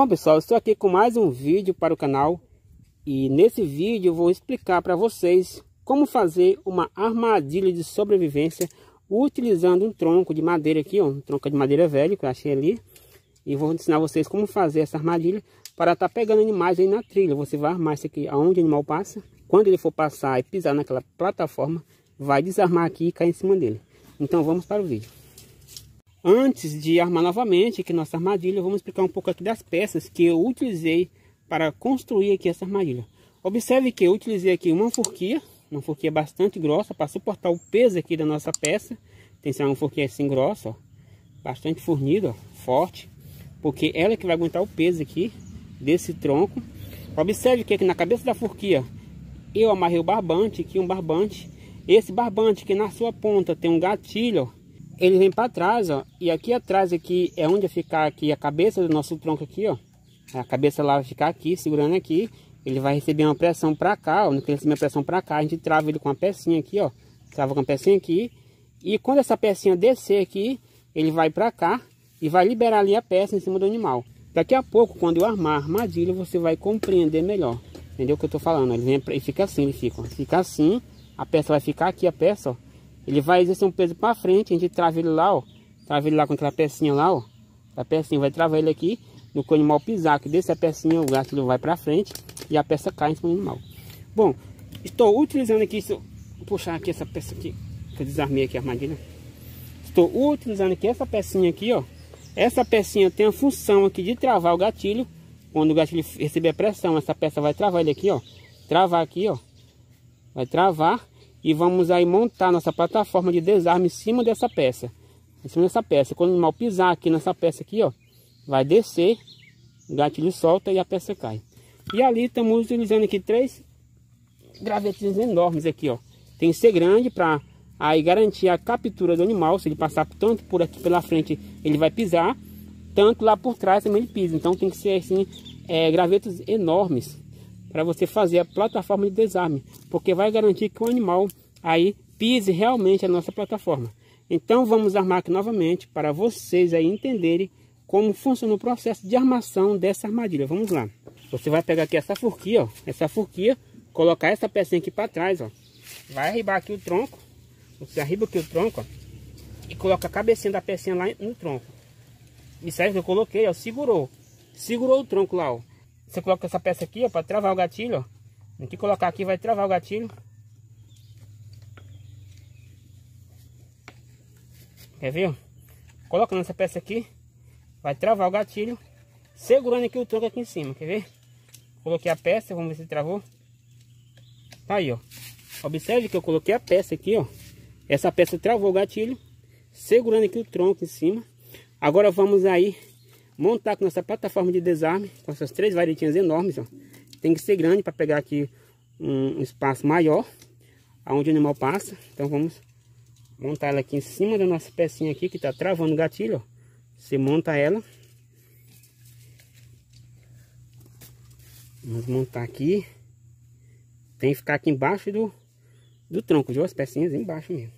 Bom pessoal, estou aqui com mais um vídeo para o canal e nesse vídeo eu vou explicar para vocês como fazer uma armadilha de sobrevivência utilizando um tronco de madeira aqui, ó, um tronco de madeira velho que eu achei ali, e vou ensinar vocês como fazer essa armadilha para estar pegando animais aí na trilha. Você vai armar isso aqui aonde o animal passa, quando ele for passar e pisar naquela plataforma, vai desarmar aqui e cair em cima dele. Então vamos para o vídeo. Antes de armar novamente aqui nossa armadilha, vamos explicar um pouco aqui das peças que eu utilizei para construir aqui essa armadilha. Observe que eu utilizei aqui uma forquilha bastante grossa para suportar o peso aqui da nossa peça. Tem que ser uma forquilha assim grossa, ó, bastante fornida, ó, forte, porque ela é que vai aguentar o peso aqui desse tronco. Observe que aqui na cabeça da forquilha eu amarrei o barbante, aqui um barbante. Esse barbante que na sua ponta tem um gatilho, ó, ele vem para trás, ó, e aqui atrás aqui é onde vai ficar aqui a cabeça do nosso tronco aqui, ó. A cabeça lá vai ficar aqui, segurando aqui. Ele vai receber uma pressão para cá, ó. Quando ele receber uma pressão para cá, a gente trava ele com uma pecinha aqui, ó. Trava com a pecinha aqui. E quando essa pecinha descer aqui, ele vai para cá e vai liberar ali a peça em cima do animal. Daqui a pouco, quando eu armar a armadilha, você vai compreender melhor. Entendeu o que eu tô falando? Ele vem, ele fica assim, ele fica assim. A peça vai ficar aqui, a peça, ó. Ele vai exercer um peso para frente, a gente trava ele lá, ó. Trava ele lá com aquela pecinha lá, ó. A pecinha vai travar ele aqui. No que o animal pisar, que desse a pecinha, o gatilho vai para frente e a peça cai em cima do animal. Bom, estou utilizando aqui, vou puxar aqui essa peça aqui, que eu desarmei aqui a armadilha. Estou utilizando aqui essa pecinha aqui, ó. Essa pecinha tem a função aqui de travar o gatilho. Quando o gatilho receber a pressão, essa peça vai travar ele aqui, ó. Travar aqui, ó. Vai travar. E vamos aí montar nossa plataforma de desarme em cima dessa peça. Em cima dessa peça. Quando o animal pisar aqui nessa peça aqui, ó, vai descer, o gatilho solta e a peça cai. E ali estamos utilizando aqui 3 gravetinhos enormes aqui, ó. Tem que ser grande para aí garantir a captura do animal. Se ele passar tanto por aqui pela frente, ele vai pisar, tanto lá por trás também ele pisa. Então tem que ser assim, gravetos enormes para você fazer a plataforma de desarme, porque vai garantir que o animal aí pise realmente a nossa plataforma. Então vamos armar aqui novamente para vocês aí entenderem como funciona o processo de armação dessa armadilha. Vamos lá. Você vai pegar aqui essa forquilha, ó, essa forquilha, colocar essa pecinha aqui para trás, ó. Vai arribar aqui o tronco. Você arriba aqui o tronco, ó, e coloca a cabecinha da pecinha lá no tronco. Isso aí que eu coloquei, ó, segurou o tronco lá, ó. Você coloca essa peça aqui, ó, para travar o gatilho, ó. Tem que colocar aqui, vai travar o gatilho. Quer ver, ó? Coloca nessa peça aqui, vai travar o gatilho, segurando aqui o tronco aqui em cima, quer ver? Coloquei a peça, vamos ver se travou. Tá aí, ó. Observe que eu coloquei a peça aqui, ó. Essa peça travou o gatilho, segurando aqui o tronco em cima. Agora vamos aí montar com nossa plataforma de desarme, com essas 3 varetinhas enormes, ó. Tem que ser grande para pegar aqui um espaço maior, aonde o animal passa. Então vamos montar ela aqui em cima da nossa pecinha aqui, que está travando o gatilho, ó. Você monta ela. Vamos montar aqui. Tem que ficar aqui embaixo do tronco, viu? As pecinhas embaixo mesmo.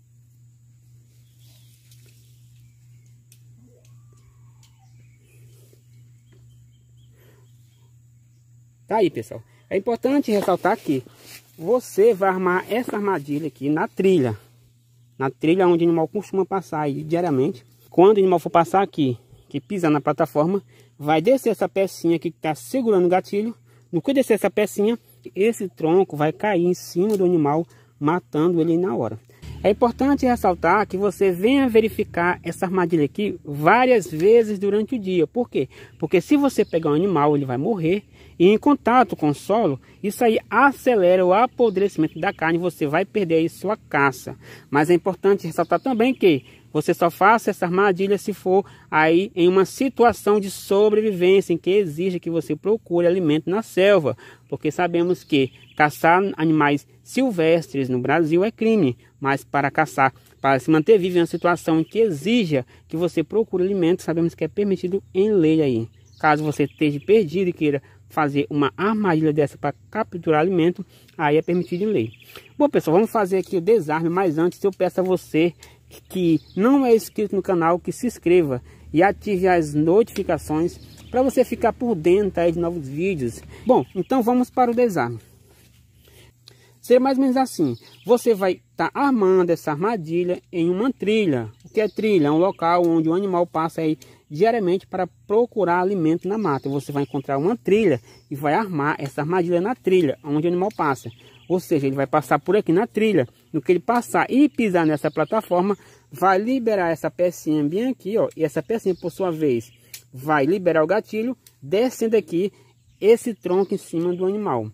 Tá aí, pessoal. É importante ressaltar que você vai armar essa armadilha aqui na trilha. Na trilha onde o animal costuma passar aí diariamente. Quando o animal for passar aqui, que pisar na plataforma, vai descer essa pecinha aqui que está segurando o gatilho. No que descer essa pecinha, esse tronco vai cair em cima do animal, matando ele na hora. É importante ressaltar que você venha verificar essa armadilha aqui várias vezes durante o dia. Por quê? Porque se você pegar um animal, ele vai morrer. E em contato com o solo, isso aí acelera o apodrecimento da carne. Você vai perder aí sua caça. Mas é importante ressaltar também que você só faça essa armadilha se for aí em uma situação de sobrevivência, em que exige que você procure alimento na selva. Porque sabemos que caçar animais silvestres no Brasil é crime. Mas para caçar, para se manter vivo em uma situação em que exija que você procure alimento, sabemos que é permitido em lei aí. Caso você esteja perdido e queira fazer uma armadilha dessa para capturar alimento, aí é permitido em lei. Bom, pessoal, vamos fazer aqui o desarme, mas antes eu peço a você que não é inscrito no canal, que se inscreva e ative as notificações para você ficar por dentro aí de novos vídeos. Bom, então vamos para o desarme. Seria mais ou menos assim: você vai estar armando essa armadilha em uma trilha. O que é trilha? É um local onde o animal passa aí diariamente para procurar alimento na mata. Você vai encontrar uma trilha e vai armar essa armadilha na trilha onde o animal passa. Ou seja, ele vai passar por aqui na trilha. No que ele passar e pisar nessa plataforma, vai liberar essa pecinha bem aqui, ó. E essa pecinha, por sua vez, vai liberar o gatilho, descendo aqui esse tronco em cima do animal.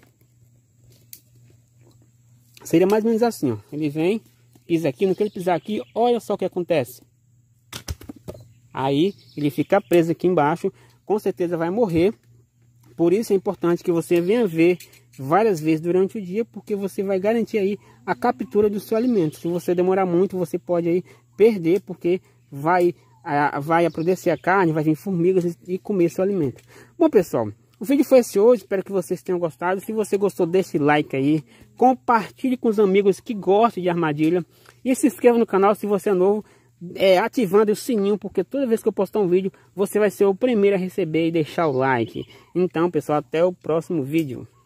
Seria mais ou menos assim, ó. Ele vem, pisa aqui, no que ele pisar aqui, olha só o que acontece. Aí ele fica preso aqui embaixo, com certeza vai morrer. Por isso é importante que você venha ver várias vezes durante o dia, porque você vai garantir aí a captura do seu alimento. Se você demorar muito, você pode aí perder, porque vai apodrecer a carne, vai vir formigas e comer seu alimento. Bom, pessoal, o vídeo foi esse hoje, espero que vocês tenham gostado. Se você gostou, deixe like aí, compartilhe com os amigos que gostam de armadilha e se inscreva no canal se você é novo, ativando o sininho, porque toda vez que eu postar um vídeo, você vai ser o primeiro a receber e deixar o like. Então, pessoal, até o próximo vídeo.